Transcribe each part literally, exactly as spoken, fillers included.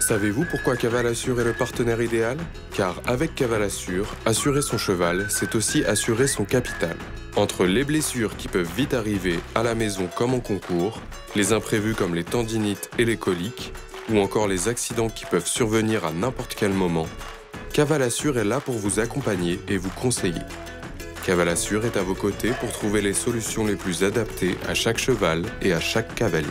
Savez-vous pourquoi Cavalassure est le partenaire idéal? Car avec Cavalassure, assurer son cheval, c'est aussi assurer son capital. Entre les blessures qui peuvent vite arriver à la maison comme en concours, les imprévus comme les tendinites et les coliques, ou encore les accidents qui peuvent survenir à n'importe quel moment, Cavalassure est là pour vous accompagner et vous conseiller. Cavalassure est à vos côtés pour trouver les solutions les plus adaptées à chaque cheval et à chaque cavalier.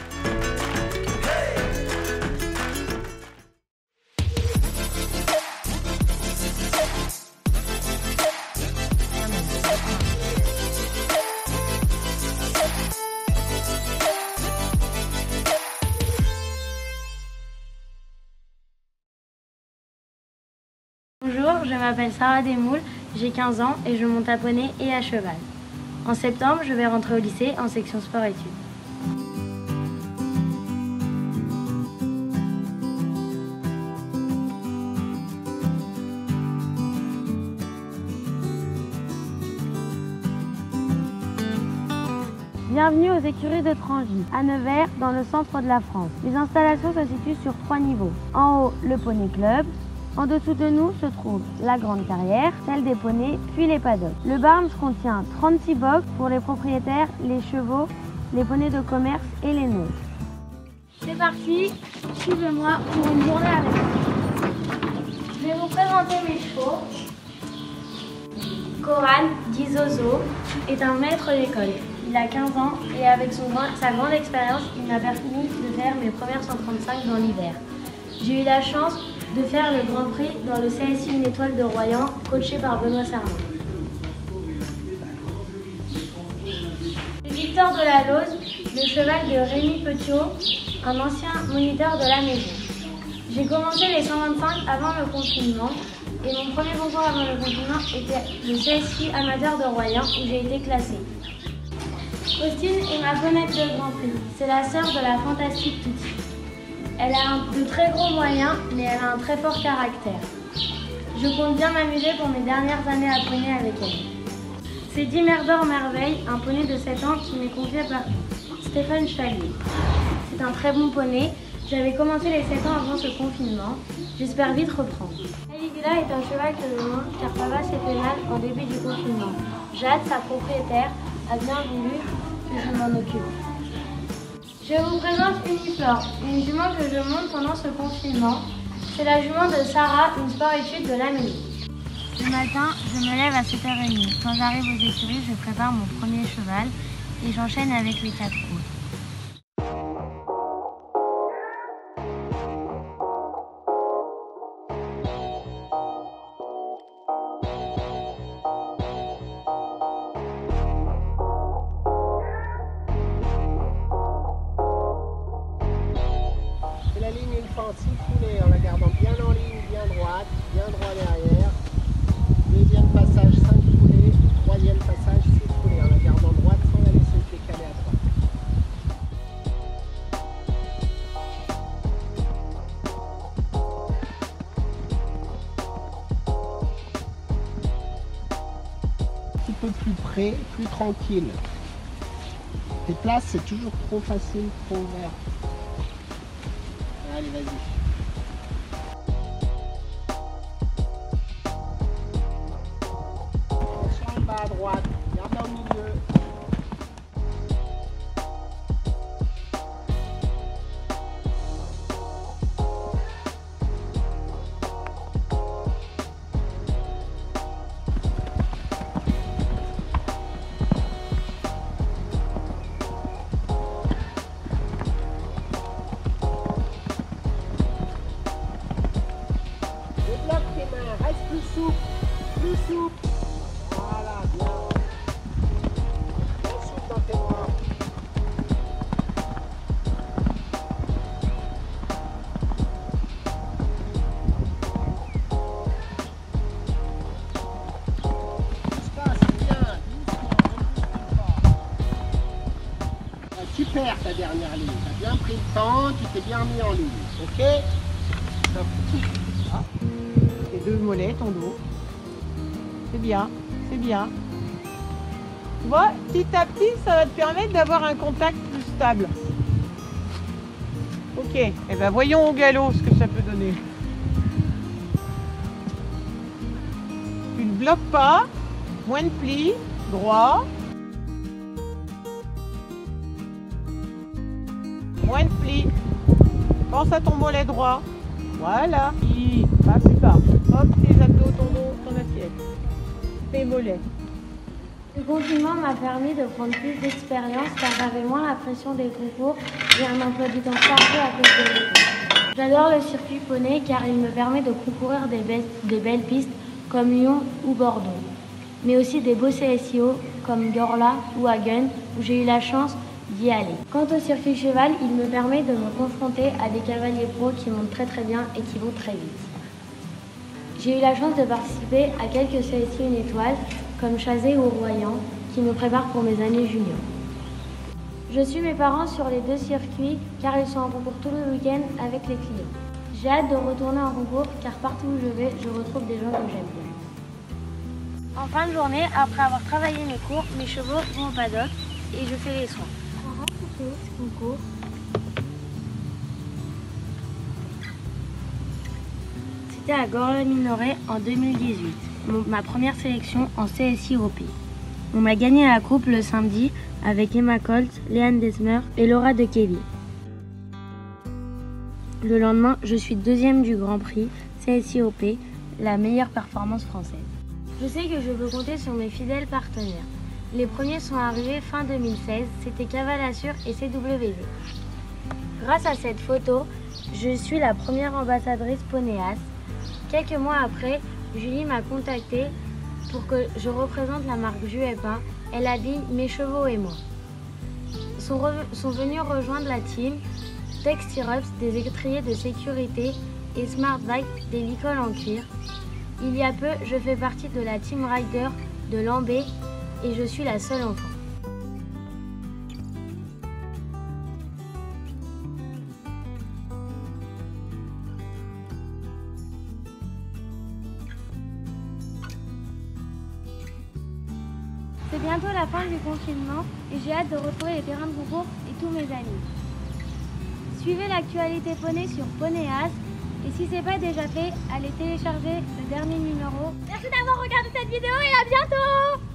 Bonjour, je m'appelle Sarah Desmoules, j'ai quinze ans et je monte à poney et à cheval. En septembre, je vais rentrer au lycée en section sport-études. Bienvenue aux écuries de Trangy, à Nevers, dans le centre de la France. Les installations se situent sur trois niveaux. En haut, le Poney Club. En dessous de nous se trouve la grande carrière, celle des poneys, puis les paddocks. Le barn contient trente-six box pour les propriétaires, les chevaux, les poneys de commerce et les nôtres. C'est parti, suivez-moi pour une journée avec moi. Je vais vous présenter mes chevaux. Coran, dit Zozo, est un maître d'école. Il a quinze ans et avec son, sa grande expérience, il m'a permis de faire mes premières cent trente-cinq dans l'hiver. J'ai eu la chance de faire le Grand Prix dans le C S I Une Étoile de Royan, coaché par Benoît Serment. Victor de la Lose, le cheval de Rémi Petiot, un ancien moniteur de la maison. J'ai commencé les cent vingt-cinq avant le confinement et mon premier concours avant le confinement était le C S I Amateur de Royan où j'ai été classée. Faustine est ma fenêtre de Grand Prix. C'est la sœur de la fantastique Tutti. Elle a un, de très gros moyens, mais elle a un très fort caractère. Je compte bien m'amuser pour mes dernières années à poney avec elle. C'est Dimerdor Merveille, un poney de sept ans qui m'est confié par Stéphane Chevalier. C'est un très bon poney. J'avais commencé les sept ans avant ce confinement. J'espère vite reprendre. Caligula est un cheval que je monte car papa s'est fait mal en début du confinement. Jade, sa propriétaire, a bien voulu que je m'en occupe. Je vous présente Uniflore, une jument que je monte pendant ce confinement. C'est la jument de Sarah, une sport-étude de la maison. Le matin, je me lève à sept heures trente. Quand j'arrive aux écuries, je prépare mon premier cheval et j'enchaîne avec les quatre autres. La ligne une fente six foulées en la gardant bien en ligne, bien droite, bien droit derrière. Deuxième passage cinq foulées, troisième passage six foulées en la gardant droite sans la laisser le pied calé à droite. Un petit peu plus près, plus tranquille. Tes places, c'est toujours trop facile, trop ouvert. Allez, vas-y. Attention, bas à droite. Garde au milieu. Reste plus souple, plus souple. Voilà, bien. Bien souple dans tes bras. Ça, c'est bien. Super ta dernière ligne. Tu as bien pris le temps, tu t'es bien mis en ligne. Ok? Ah. Deux mollets, ton dos. C'est bien, c'est bien. Tu vois, petit à petit, ça va te permettre d'avoir un contact plus stable. Ok, et eh ben voyons au galop ce que ça peut donner. Tu ne bloques pas, moins de plis, droit. Moins de plis. Pense à ton mollet droit. Voilà. I, pas plus bas. Hop, tes abdos, ton dos, ton assiette. Tes mollets. Le confinement m'a permis de prendre plus d'expérience car j'avais moins la pression des concours et un emploi du temps chargé à cause de l'école. J'adore le circuit poney car il me permet de concourir des belles, des belles pistes comme Lyon ou Bordeaux, mais aussi des beaux C S I O comme Gorla ou Hagen où j'ai eu la chance d'y aller. Quant au circuit cheval, il me permet de me confronter à des cavaliers pros qui montent très très bien et qui vont très vite. J'ai eu la chance de participer à quelques C S I une étoile comme Chazé ou Royan qui me préparent pour mes années juniors. Je suis mes parents sur les deux circuits car ils sont en concours tout le week-end avec les clients. J'ai hâte de retourner en concours car partout où je vais, je retrouve des gens que j'aime bien. En fin de journée, après avoir travaillé mes cours, mes chevaux vont au paddock et je fais les soins. Ce concours. C'était à Gorla-Minoret en deux mille dix-huit, mon, ma première sélection en C S I O P. On m'a gagné la coupe le samedi avec Emma Colt, Léane Desmer et Laura de Kelly. Le lendemain, je suis deuxième du Grand Prix C S I O P, la meilleure performance française. Je sais que je peux compter sur mes fidèles partenaires. Les premiers sont arrivés fin deux mille seize, c'était Cavalassure et C W V. Grâce à cette photo, je suis la première ambassadrice Ponéas. Quelques mois après, Julie m'a contactée pour que je représente la marque Juepin. Elle a dit « Mes chevaux et moi ». Sont, sont venus rejoindre la team Textirups, des étriers de sécurité, et Smart Bike, des licoles en cuir. Il y a peu, je fais partie de la team Rider de Lambé et je suis la seule enfant. C'est bientôt la fin du confinement et j'ai hâte de retrouver les terrains de concours et tous mes amis. Suivez l'actualité poney sur Ponéas et si ce n'est pas déjà fait, allez télécharger le dernier numéro. Merci d'avoir regardé cette vidéo et à bientôt!